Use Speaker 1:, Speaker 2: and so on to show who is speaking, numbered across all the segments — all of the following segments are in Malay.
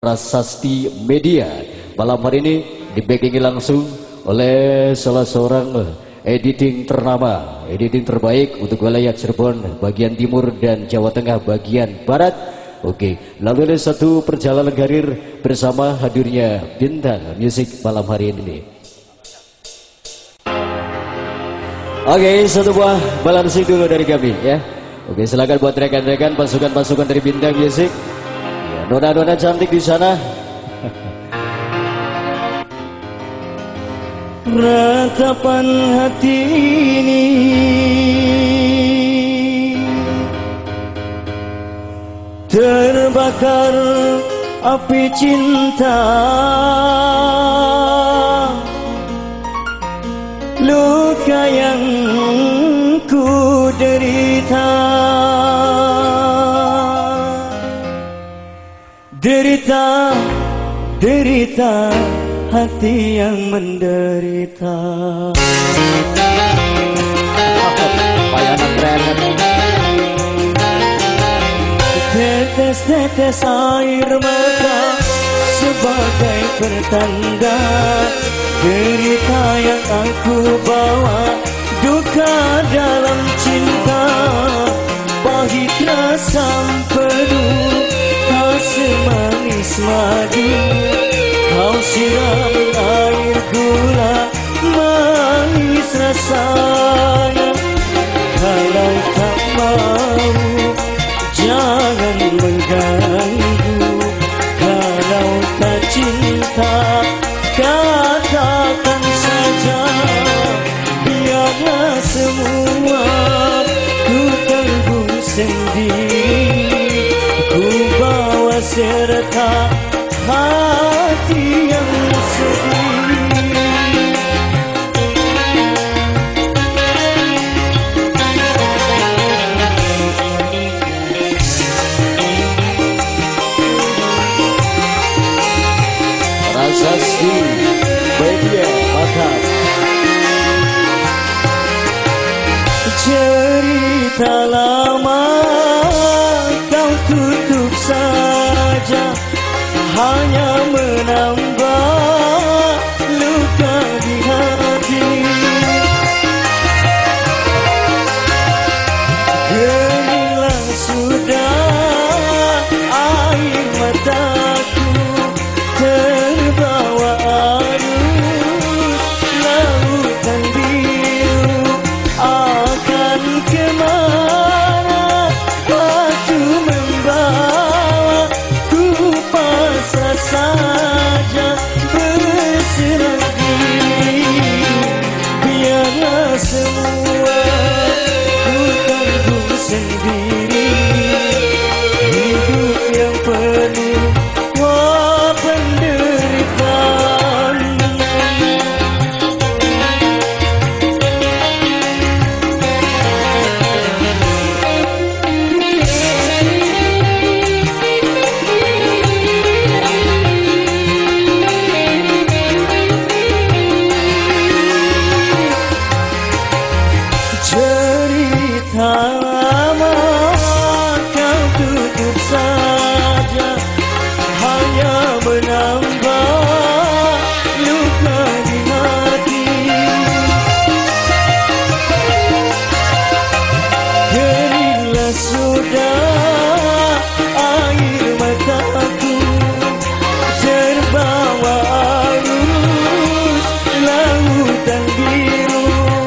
Speaker 1: Prasasti Media. Malam hari ini di-backingi langsung oleh salah seorang editing ternama, editing terbaik untuk wilayah Cirebon bagian timur dan Jawa Tengah bagian barat. Oke, lalu ada satu perjalanan karir bersama hadirnya bintang musik malam hari ini. Oke, satu buah balansing dulu dari kami ya. Oke, silakan buat rekan-rekan pasukan-pasukan dari bintang musik. Ya, nona-nona cantik di sana.
Speaker 2: Ratapan hati ini terbakar api cinta, luka yang ku derita, derita hati yang menderita. Tetes-tetes air mata sebagai pertanda derita yang aku bawa, duka dalam cinta, pahit rasa empedu, tak semanis madu. Kau siram air gula, manis rasanya. Kalau tak mau, jangan mengganggu. Kalau tak cinta, katakan saja. Biarlah semua ku tanggung sendiri. Ku bawa serta hati yang sedih.
Speaker 1: Prasasti Media mantap.
Speaker 2: Cerita lama kau tutup saja, hanya menambah luka di hati. Gerilah sudah air mataku, terbawa arus lautan biru. Akan kemana aku membawa, ku pasrah saja berserah diri. Biarlah semua ku tanggung sendiri. Hidup yang penuh penderitaan. Cerita lama kau tutup saja, hanya menambah luka di hati. Gerilah sudah air mataku, terbawa arus lautan biru.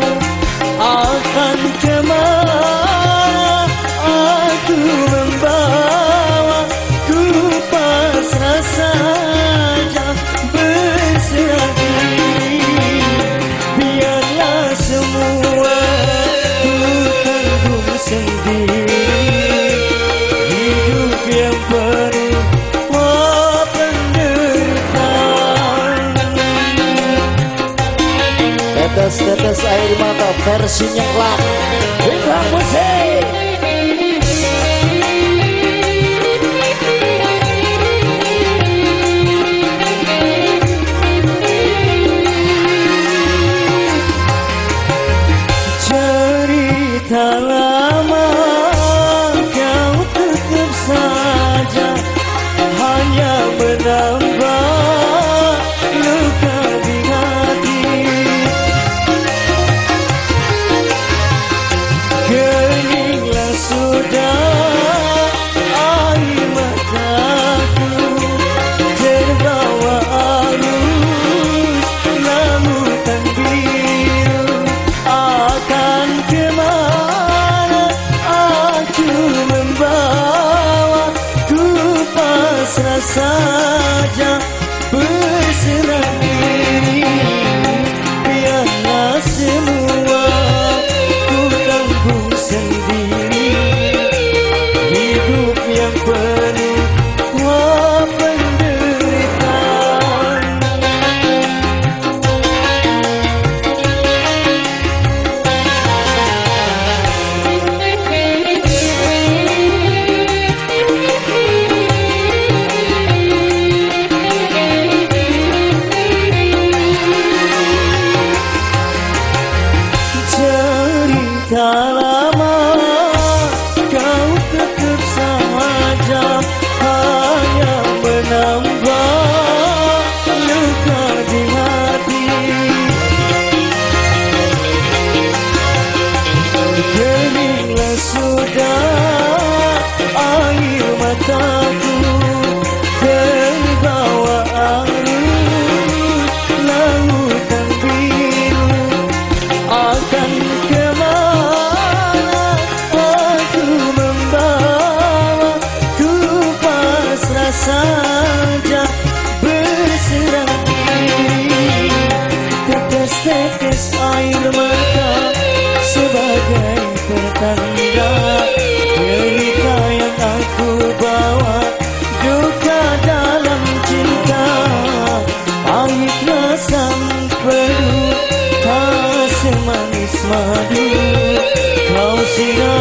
Speaker 2: Akan kemana aku membawa, ku pasrah saja berserah diri. Biarlah semua ku tanggung sendiri. Hidup yang penuh penderitaan.
Speaker 1: Tetes-tetes air mata versinya klub bintang musik.
Speaker 2: Cerita lama kau tutup saja, hanya menambah saja berserah diri, biarlah semua ku tanggung sendiri. Hidup yang penuh penderitaan. Cerita lama kau tetap saja, hanya menambah luka di hati. Keninglah sudah air mataku, terbawa arus lautan biru. Akan kemana aku membawa, ku pasrah saja berserah diri. Tetes-tetes air mata sebagai pertanda derita yang aku bawa, duka dalam cinta. Pahit rasa pedu, tak semanis madu, kau siram